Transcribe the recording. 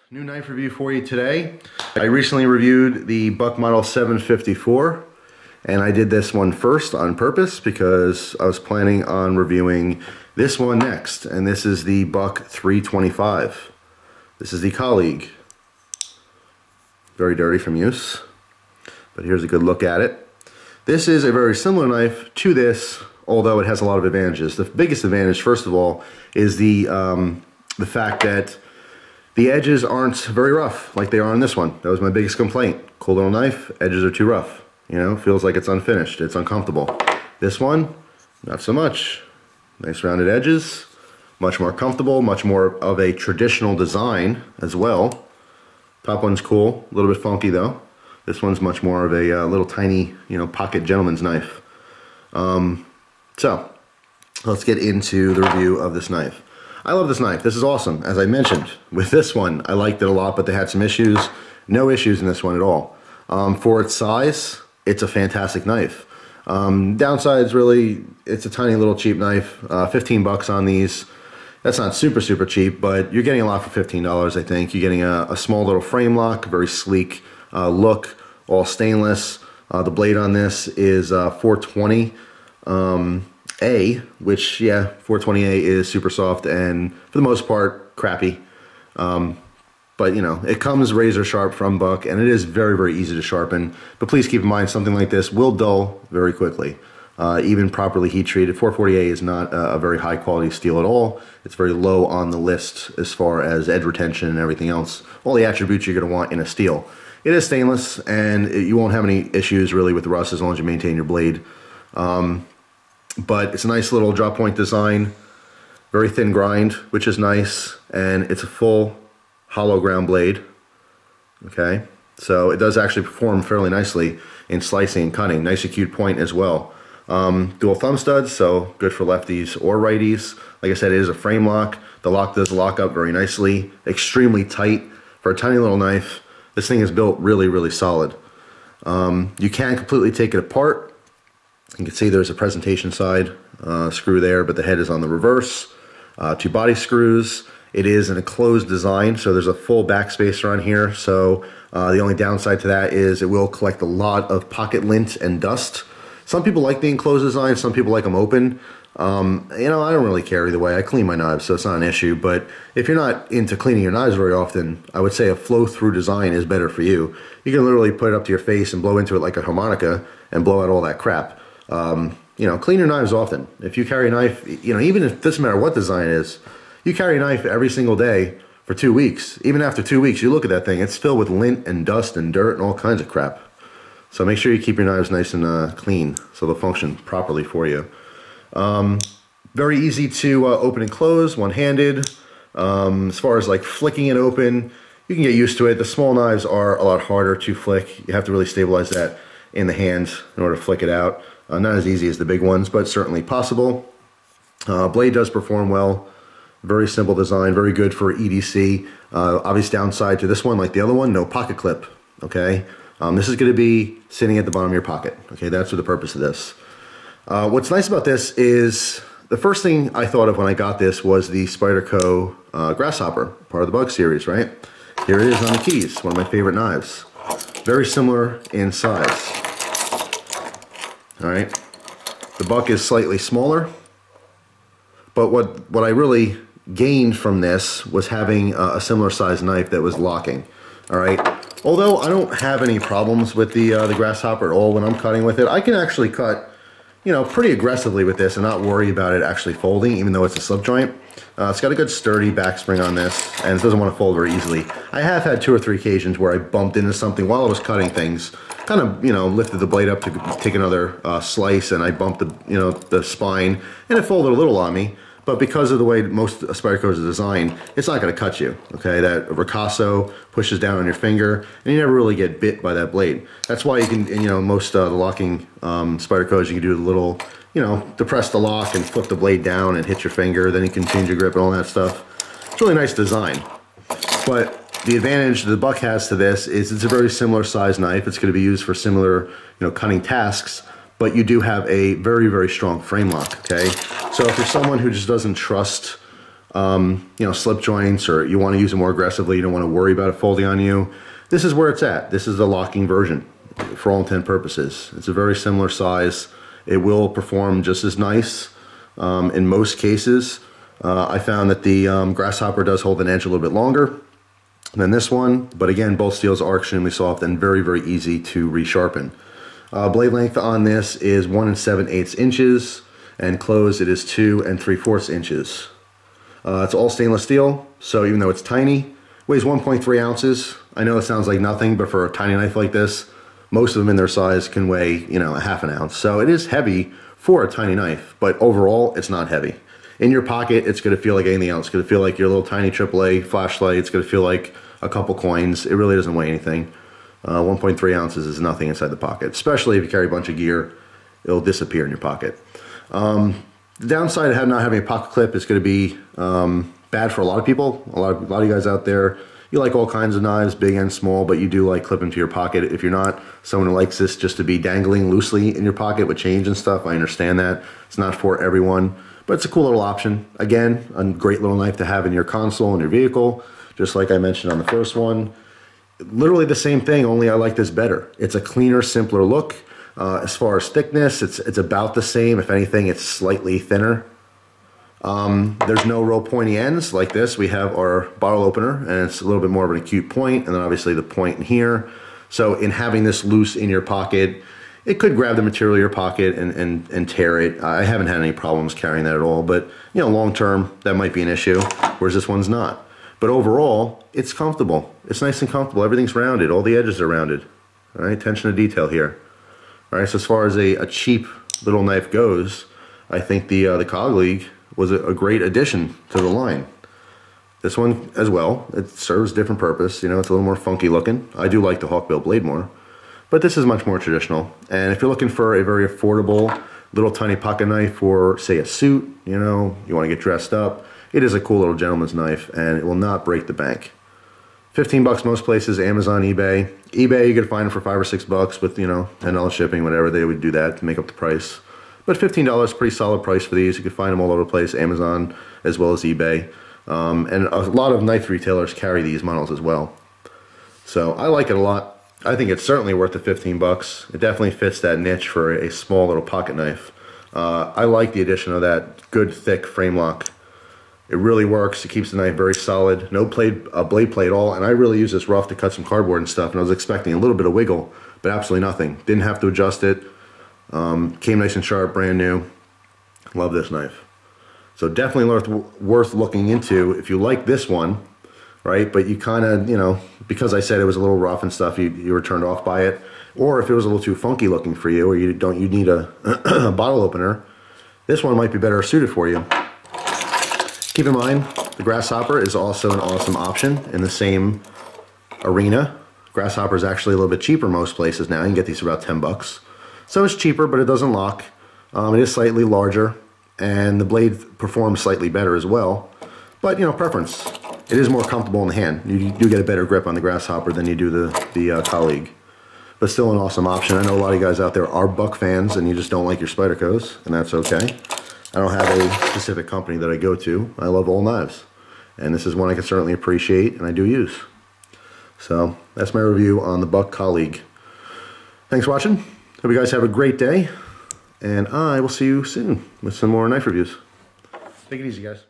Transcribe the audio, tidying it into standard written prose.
New knife review for you today. I recently reviewed the Buck Model 754, and I did this one first on purpose because I was planning on reviewing this one next, and this is the Buck 325. This is the Colleague. Very dirty from use, but here's a good look at it. This is a very similar knife to this, although it has a lot of advantages. The biggest advantage, first of all, is the fact that the edges aren't very rough like they are on this one. That was my biggest complaint. Cool little knife, edges are too rough. You know, feels like it's unfinished, it's uncomfortable. This one, not so much. Nice rounded edges, much more comfortable, much more of a traditional design as well. Top one's cool, a little bit funky though. This one's much more of a little tiny, pocket gentleman's knife. So, let's get into the review of this knife. I love this knife. This is awesome. As I mentioned, with this one, I liked it a lot, but they had some issues. No issues in this one at all. For its size, it's a fantastic knife. Downsides, really, it's a tiny little cheap knife. 15 bucks on these. That's not super, super cheap, but you're getting a lot for $15, I think. You're getting a small little frame lock, very sleek look, all stainless. The blade on this is 420. Which, yeah, 420A is super soft and for the most part crappy. But it comes razor sharp from Buck, and it is very, very easy to sharpen. But please keep in mind, something like this will dull very quickly. Even properly heat treated. 440A is not a very high quality steel at all. It's very low on the list as far as edge retention and everything else. All the attributes you're going to want in a steel. It is stainless, and you won't have any issues really with rust as long as you maintain your blade. But it's a nice little drop point design, very thin grind, which is nice, and it's a full hollow ground blade. Okay, so it does actually perform fairly nicely in slicing and cutting. Nice acute point as well. Dual thumb studs, so good for lefties or righties. Like I said, it is a frame lock. The lock does lock up very nicely, extremely tight for a tiny little knife. This thing is built really, really solid. You can completely take it apart. You can see there's a presentation side screw there, but the head is on the reverse. 2 body screws. It is an enclosed design, so there's a full backspacer on here. So the only downside to that is it will collect a lot of pocket lint and dust. Some people like the enclosed design, some people like them open. I don't really care either way. I clean my knives, so it's not an issue. But if you're not into cleaning your knives very often, I would say a flow-through design is better for you. You can literally put it up to your face and blow into it like a harmonica and blow out all that crap. Clean your knives often. If you carry a knife, even if it doesn't matter what design it is, you carry a knife every single day for 2 weeks. Even after 2 weeks, you look at that thing, it's filled with lint and dust and dirt and all kinds of crap. So make sure you keep your knives nice and clean so they'll function properly for you. Very easy to open and close, one-handed. As far as like flicking it open, you can get used to it. The small knives are a lot harder to flick. You have to really stabilize that in the hand in order to flick it out. Not as easy as the big ones, but certainly possible. Blade does perform well. Very simple design, very good for EDC. Obvious downside to this one, like the other one, no pocket clip, okay? This is gonna be sitting at the bottom of your pocket, okay? That's for the purpose of this. What's nice about this is, the first thing I thought of when I got this was the Spyderco Grasshopper, part of the Buck series, right? Here it is on the keys, one of my favorite knives. Very similar in size. All right, the Buck is slightly smaller, but what I really gained from this was having a similar size knife that was locking. All right, although I don't have any problems with the Grasshopper at all when I'm cutting with it, I can actually cut, pretty aggressively with this and not worry about it actually folding, even though it's a slip joint. It's got a good sturdy back spring on this, and it doesn't want to fold very easily. I have had 2 or 3 occasions where I bumped into something while I was cutting things, kind of, lifted the blade up to take another slice, and I bumped the spine, and it folded a little on me. But because of the way most Spydercos are designed, it's not going to cut you, okay? That ricasso pushes down on your finger, and you never really get bit by that blade. That's why you can, most the locking Spydercos, you can do a little, depress the lock and flip the blade down and hit your finger, then you can change your grip and all that stuff. It's really nice design. But the advantage the Buck has to this is it's a very similar size knife. It's going to be used for similar, cutting tasks, but you do have a very, very strong frame lock, okay? So if you're someone who just doesn't trust slip joints, or you want to use it more aggressively, you don't want to worry about it folding on you, this is where it's at. This is the locking version for all intent purposes. It's a very similar size. It will perform just as nice in most cases. I found that the Grasshopper does hold an edge a little bit longer than this one, but again, both steels are extremely soft and very, very easy to resharpen. Blade length on this is 1 7/8 inches, and closed it is 2 3/4 inches. It's all stainless steel, so even though it's tiny, weighs 1.3 ounces. I know it sounds like nothing, but for a tiny knife like this, most of them in their size can weigh, a half an ounce. So it is heavy for a tiny knife, but overall, it's not heavy. In your pocket, it's going to feel like anything else. It's going to feel like your little tiny AAA flashlight. It's going to feel like a couple coins. It really doesn't weigh anything. 1.3 ounces is nothing inside the pocket, especially if you carry a bunch of gear. It'll disappear in your pocket. The downside of not having a pocket clip is going to be bad for a lot of people. A lot of you guys out there, you like all kinds of knives, big and small, but you do like clipping to your pocket. If you're not someone who likes this just to be dangling loosely in your pocket with change and stuff, I understand that. It's not for everyone, but it's a cool little option. Again, a great little knife to have in your console, in your vehicle, just like I mentioned on the first one. Literally the same thing, only I like this better. It's a cleaner, simpler look. As far as thickness, it's about the same. If anything, it's slightly thinner. There's no real pointy ends like this. We have our bottle opener, and it's a little bit more of an acute point, and then obviously the point in here. So in having this loose in your pocket, it could grab the material in your pocket and tear it. I haven't had any problems carrying that at all, but long term, that might be an issue, whereas this one's not. But overall, it's comfortable. It's nice and comfortable. Everything's rounded. All the edges are rounded. All right, attention to detail here. All right, so as far as a cheap little knife goes, I think the Colleague was a great addition to the line. This one as well, it serves a different purpose. It's a little more funky looking. I do like the Hawkbill blade more, but this is much more traditional. And if you're looking for a very affordable little tiny pocket knife for, say, a suit, you want to get dressed up, it is a cool little gentleman's knife, and it will not break the bank. 15 bucks most places, Amazon, eBay. eBay, you could find them for $5 or $6 with, $10 shipping, whatever. They would do that to make up the price. But $15, pretty solid price for these. You can find them all over the place, Amazon as well as eBay. And a lot of knife retailers carry these models as well. So I like it a lot. I think it's certainly worth the 15 bucks. It definitely fits that niche for a small little pocket knife. I like the addition of that good thick frame lock. It really works. It keeps the knife very solid. No blade play at all. And I really use this rough to cut some cardboard and stuff. And I was expecting a little bit of wiggle, but absolutely nothing. Didn't have to adjust it. Came nice and sharp, brand new. Love this knife. So definitely worth looking into if you like this one, right? But you kind of, because I said it was a little rough and stuff, you were turned off by it. Or if it was a little too funky looking for you, or you need a, a bottle opener, this one might be better suited for you. Keep in mind, the Grasshopper is also an awesome option in the same arena. Grasshopper is actually a little bit cheaper most places now. You can get these for about 10 bucks. So it's cheaper, but it doesn't lock. It is slightly larger, and the blade performs slightly better as well. But, preference. It is more comfortable in the hand. You do get a better grip on the Grasshopper than you do the Colleague. But still an awesome option. I know a lot of you guys out there are Buck fans, and you just don't like your Spydercos, and that's okay. I don't have a specific company that I go to. I love all knives. And this is one I can certainly appreciate and I do use. So that's my review on the Buck Colleague. Thanks for watching. Hope you guys have a great day. And I will see you soon with some more knife reviews. Take it easy, guys.